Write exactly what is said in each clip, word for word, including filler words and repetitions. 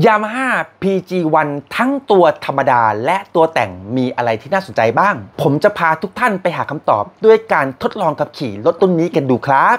Yamaha พี จี วัน ทั้งตัวธรรมดาและตัวแต่งมีอะไรที่น่าสนใจบ้างผมจะพาทุกท่านไปหาคำตอบด้วยการทดลองขับขี่รถรุ่นนี้กันดูครับ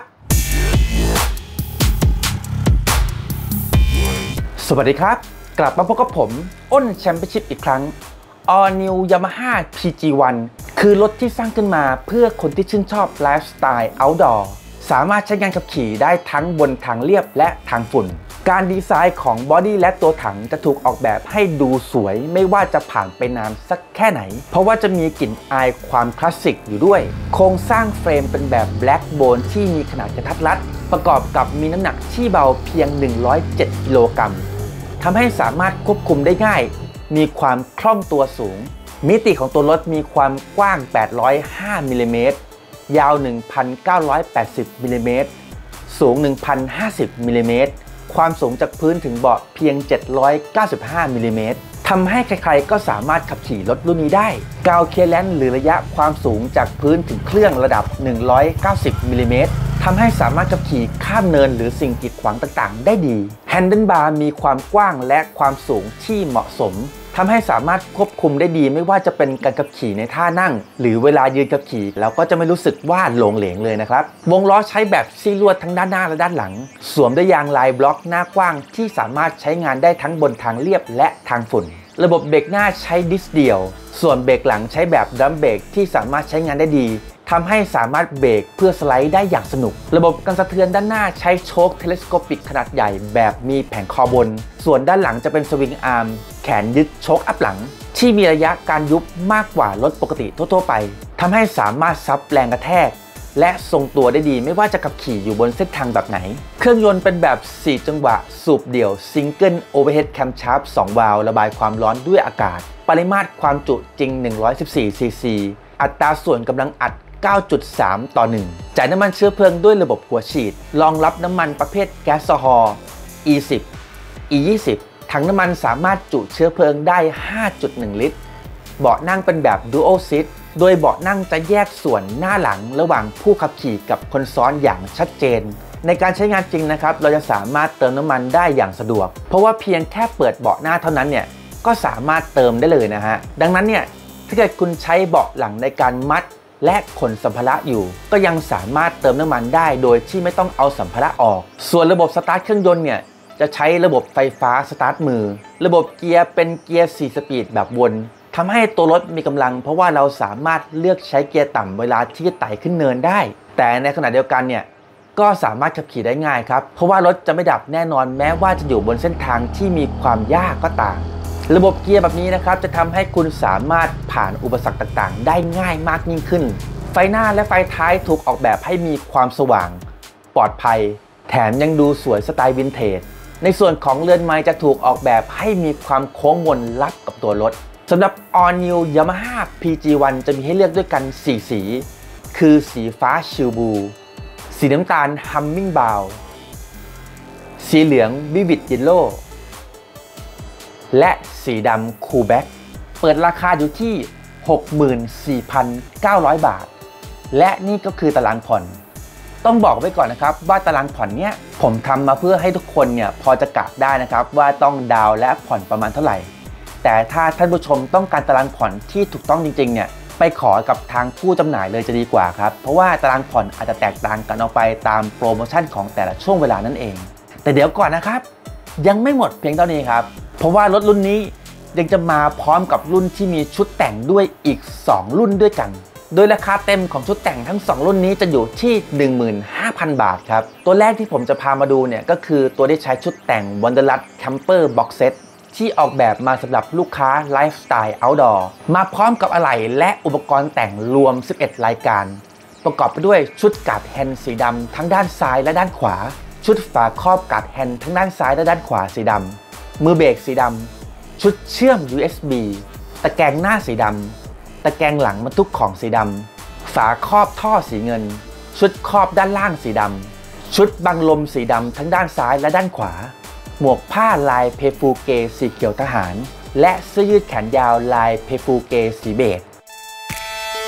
สวัสดีครับกลับมาพบกับผมอ้นแชมเปี้ยนชิพอีกครั้ง All New Yamaha พี จี วัน คือรถที่สร้างขึ้นมาเพื่อคนที่ชื่นชอบไลฟ์สไตล์ outdoor สามารถใช้งานขับขี่ได้ทั้งบนทางเรียบและทางฝุ่นการดีไซน์ของบอดี้และตัวถังจะถูกออกแบบให้ดูสวยไม่ว่าจะผ่านไปนานสักแค่ไหนเพราะว่าจะมีกลิ่นอายความคลาสสิกอยู่ด้วยโครงสร้างเฟรมเป็นแบบแบล็กโบนที่มีขนาดกระทัดรัดประกอบกับมีน้ำหนักที่เบาเพียงหนึ่งร้อยเจ็ดกิโลกรัมทำให้สามารถควบคุมได้ง่ายมีความคล่องตัวสูงมิติของตัวรถมีความกว้างแปดร้อยห้ามิลลิเมตรยาว หนึ่งพันเก้าร้อยแปดสิบมิลลิเมตรสูง หนึ่งพันห้าสิบมิลลิเมตรความสูงจากพื้นถึงเบาะเพียงเจ็ดร้อยเก้าสิบห้ามิลลิเมตรทำให้ใครๆก็สามารถขับขี่รถรุ่นนี้ได้กราวเคลียร์แลนซ์หรือระยะความสูงจากพื้นถึงเครื่องระดับหนึ่งร้อยเก้าสิบมิลลิเมตรทำให้สามารถขับขี่ข้ามเนินหรือสิ่งกีดขวางต่างๆได้ดีแฮนเดิลบาร์มีความกว้างและความสูงที่เหมาะสมทำให้สามารถควบคุมได้ดีไม่ว่าจะเป็นการขับขี่ในท่านั่งหรือเวลายืนขับขี่เราก็จะไม่รู้สึกว่าหลงเหลงเลยนะครับวงล้อใช้แบบซีลวดทั้งด้านหน้าและด้านหลังสวมด้วยยางลายบล็อกหน้ากว้างที่สามารถใช้งานได้ทั้งบนทางเรียบและทางฝุ่นระบบเบรกหน้าใช้ดิสเดียวส่วนเบรกหลังใช้แบบดรัมเบรกที่สามารถใช้งานได้ดีทำให้สามารถเบรกเพื่อสไลด์ได้อย่างสนุกระบบกันสะเทือนด้านหน้าใช้โชคเทเลสโคปิกขนาดใหญ่แบบมีแผงคอบนส่วนด้านหลังจะเป็นสวิงอาร์มแขนยึดโชคอัพหลังที่มีระยะการยุบมากกว่ารถปกติทั่วๆไปทำให้สามารถซับแรงกระแทกและทรงตัวได้ดีไม่ว่าจะขับขี่อยู่บนเส้นทางแบบไหนเครื่องยนต์เป็นแบบสี่จังหวะสูบเดี่ยวซิงเกิลโอเวอร์เฮดแคมชาร์ปสองวาล์วระบายความร้อนด้วยอากาศปริมาตรความจุจริงหนึ่งร้อยสิบสี่ซีซีอัตราส่วนกำลังอัดเก้าจุดสาม ต่อ หนึ่งจ่ายน้ำมันเชื้อเพลิงด้วยระบบหัวฉีดรองรับน้ำมันประเภทแก๊สโซฮอล์ อี สิบ อี ยี่สิบ ถังน้ำมันสามารถจุเชื้อเพลิงได้ ห้าจุดหนึ่ง ลิตรเบาะนั่งเป็นแบบ Dual Seat โดยเบาะนั่งจะแยกส่วนหน้าหลังระหว่างผู้ขับขี่กับคนซ้อนอย่างชัดเจนในการใช้งานจริงนะครับเราจะสามารถเติมน้ำมันได้อย่างสะดวกเพราะว่าเพียงแค่เปิดเบาะหน้าเท่านั้นเนี่ยก็สามารถเติมได้เลยนะฮะดังนั้นเนี่ยถ้าเกิดคุณใช้เบาะหลังในการมัดและขนสัมภาระอยู่ก็ยังสามารถเติมน้ำมันได้โดยที่ไม่ต้องเอาสัมภาระออกส่วนระบบสตาร์ทเครื่องยนต์เนี่ยจะใช้ระบบไฟฟ้าสตาร์ทมือระบบเกียร์เป็นเกียร์สี่สปีดแบบวนทำให้ตัวรถมีกำลังเพราะว่าเราสามารถเลือกใช้เกียร์ต่ำเวลาที่จะไต่ขึ้นเนินได้แต่ในขณะเดียวกันเนี่ยก็สามารถขับขี่ได้ง่ายครับเพราะว่ารถจะไม่ดับแน่นอนแม้ว่าจะอยู่บนเส้นทางที่มีความยากก็ตามระบบเกียร์แบบนี้นะครับจะทำให้คุณสามารถผ่านอุปสรรคต่างๆได้ง่ายมากยิ่งขึ้นไฟหน้าและไฟท้ายถูกออกแบบให้มีความสว่างปลอดภัยแถมยังดูสวยสไตล์วินเทจในส่วนของเรือนไม้จะถูกออกแบบให้มีความโค้งมนรับกับตัวรถสำหรับ All New Yamaha พี จี วัน จะมีให้เลือกด้วยกันสี่สีคือสีฟ้าชิลบูสีน้ำตาล Humming Brown สีเหลือง Vivid Yellow และสีดำ Cool Black เปิดราคาอยู่ที่ หกหมื่นสี่พันเก้าร้อย บาทและนี่ก็คือตารางผ่อนต้องบอกไว้ก่อนนะครับว่าตารางผ่อนเนี้ยผมทำมาเพื่อให้ทุกคนเนี่ยพอจะกะได้นะครับว่าต้องดาวและผ่อนประมาณเท่าไหร่แต่ถ้าท่านผู้ชมต้องการตารางผ่อนที่ถูกต้องจริงๆเนี่ยไปขอกับทางผู้จำหน่ายเลยจะดีกว่าครับเพราะว่าตารางผ่อนอาจจะแตกต่างกันออกไปตามโปรโมชั่นของแต่ละช่วงเวลานั่นเองแต่เดี๋ยวก่อนนะครับยังไม่หมดเพียงเท่านี้ครับเพราะว่ารถรุ่นนี้ยังจะมาพร้อมกับรุ่นที่มีชุดแต่งด้วยอีกสองรุ่นด้วยกันโดยราคาเต็มของชุดแต่งทั้งสองรุ่นนี้จะอยู่ที่ หนึ่งหมื่นห้าพัน บาทครับตัวแรกที่ผมจะพามาดูเนี่ยก็คือตัวที่ใช้ชุดแต่ง Wanderlust Camper Box Set ที่ออกแบบมาสำหรับลูกค้าไลฟ์สไตล์ Outdoor มาพร้อมกับอะไหล่และอุปกรณ์แต่งรวมสิบเอ็ดรายการประกอบไปด้วยชุดการ์ดแฮนด์สีดำทั้งด้านซ้ายและด้านขวาชุดฝาครอบการ์ดแฮนด์ทั้งด้านซ้ายและด้านขวาสีดำมือเบรกสีดำชุดเชื่อม ยู เอส บี ตะแกรงหน้าสีดำตะแกรงหลังบรรทุกของสีดำฝาครอบท่อสีเงินชุดครอบด้านล่างสีดำชุดบังลมสีดำทั้งด้านซ้ายและด้านขวาหมวกผ้าลายเพฟูเกสีเขียวทหารและเสื้อยืดแขนยาวลายเพฟูเกสีเบจ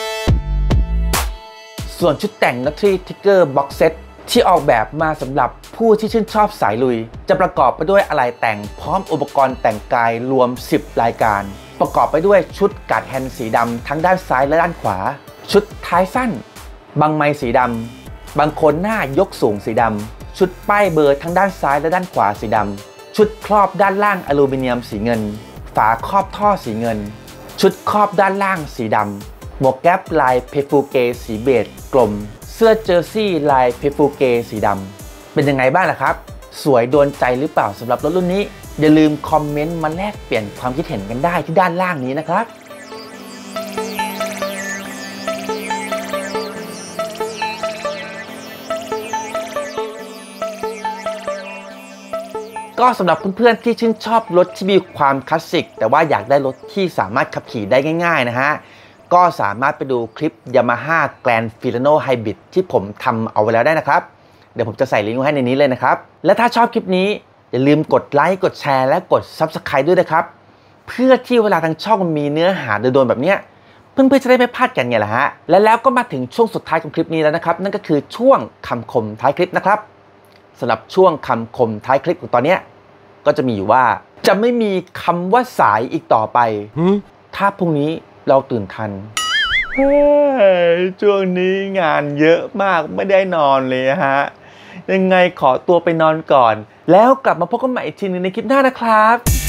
ส่วนชุดแต่ง Nutty Tiger Box Set ที่ออกแบบมาสำหรับผู้ที่ชื่นชอบสายลุยจะประกอบไปด้วยอะไหล่แต่งพร้อมอุปกรณ์แต่งกายรวมสิบรายการประกอบไปด้วยชุดการ์ดแฮนด์สีดำทั้งด้านซ้ายและด้านขวาชุดท้ายสั้นบังไมสีดำบังโคนหน้ายกสูงสีดำชุดป้ายเบอร์ทั้งด้านซ้ายและด้านขวาสีดำชุดครอบด้านล่างอลูมิเนียมสีเงินฝาครอบท่อสีเงินชุดครอบด้านล่างสีดำหมวกแก๊ปลายเพฟูเกสีเบจกลมเสื้อเจอร์ซี่ลายเพฟูเกสีดำเป็นยังไงบ้างล่ะครับสวยโดนใจหรือเปล่าสำหรับรถรุ่นนี้อย่าลืมคอมเมนต์มาแลกเปลี่ยนความคิดเห็นกันได้ที่ด้านล่างนี้นะครับก็สำหรับเพื่อนๆที่ชื่นชอบรถที่มีความคลาสสิกแต่ว่าอยากได้รถที่สามารถขับขี่ได้ง่ายๆนะฮะก็สามารถไปดูคลิป Yamaha Grand Filano Hybrid ที่ผมทำเอาไว้แล้วได้นะครับเดี๋ยวผมจะใส่ลิงก์ไว้ให้ในนี้เลยนะครับและถ้าชอบคลิปนี้อย่าลืมกดไลค์กดแชร์และกด ซับสไครบ์ ด้วยนะครับเพื่อที่เวลาทางช่องมีเนื้อหาโดนๆแบบเนี้ยเพื่อนๆจะได้ไม่พลาดกันไงล่ะฮะและแล้วก็มาถึงช่วงสุดท้ายของคลิปนี้แล้วนะครับนั่นก็คือช่วงคำคมท้ายคลิปนะครับสำหรับช่วงคำคมท้ายคลิปของตอนเนี้ยก็จะมีอยู่ว่าจะไม่มีคำว่าสายอีกต่อไปถ้าพรุ่งนี้เราตื่นทันช่วงนี้งานเยอะมากไม่ได้นอนเลยฮะยังไงขอตัวไปนอนก่อนแล้วกลับมาพบกันใหม่อีกทีนึงในคลิปหน้านะครับ